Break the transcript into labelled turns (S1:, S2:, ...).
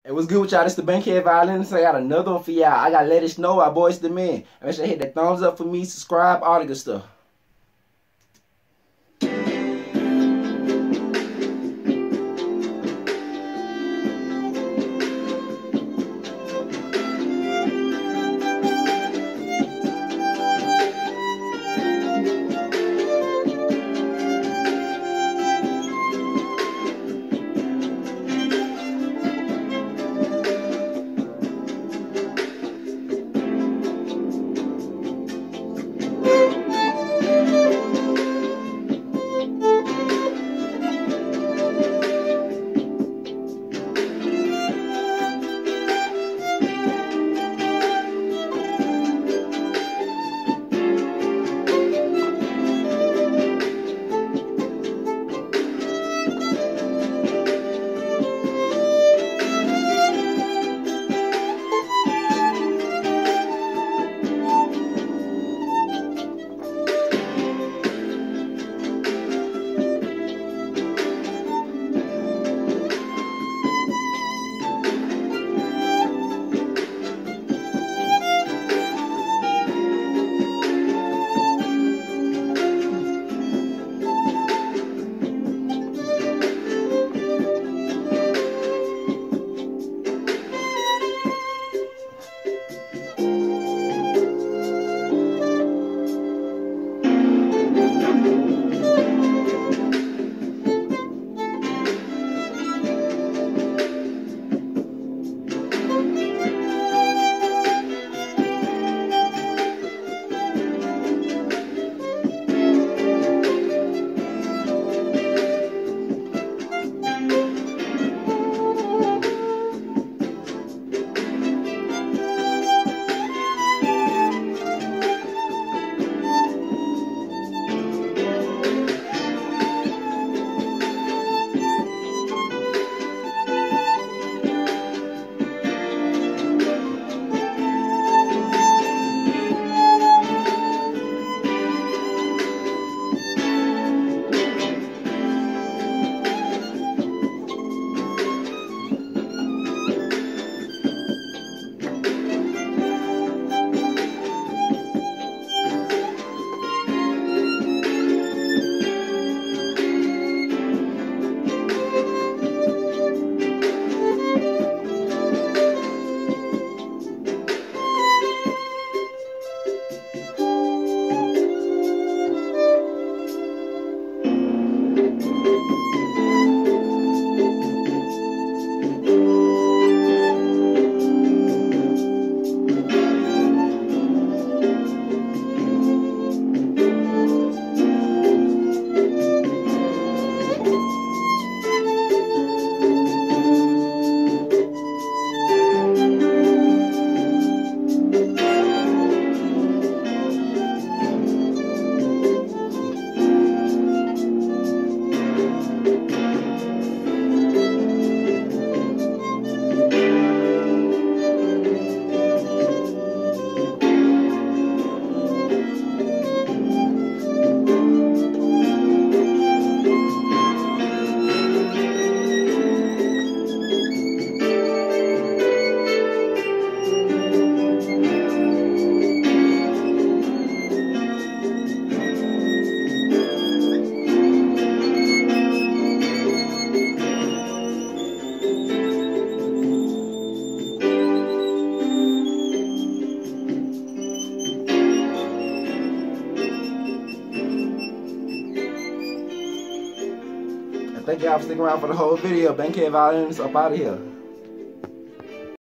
S1: It was good with y'all. This the Bankhead Violence. I got another one for y'all. I gotta let it know our boys the men. Make sure you hit that thumbs up for me, subscribe, all the good stuff. Thank y'all for sticking around for the whole video. Bankhead Violence up out of here.